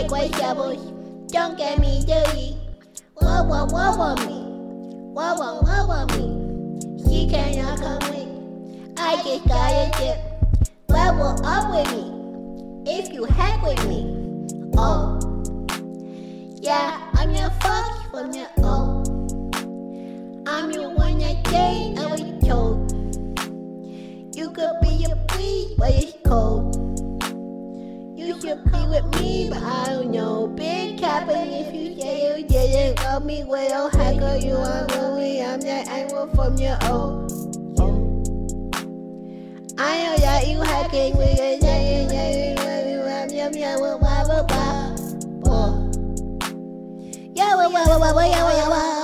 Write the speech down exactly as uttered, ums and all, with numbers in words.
break my troubles. Don't get me dirty. Whoa, whoa, whoa, whoa, me. Whoa, whoa, whoa, whoa, me. She cannot come with. I just got a dip. Level up with me. If you hang with me. Oh. Yeah, I'm your fuck from your own. I'm your one that day I was told. You could be a breeze, but it's cold. You should be with me, but I don't know. Big cap, and if you say you didn't love me, well, hacker, you are really, I'm that animal from your own. I know that you hacking with a name, yum, yum, yum, wah, wah, wah, wah. Yeah, wah, wah, wah, wah, wah, wah, wah.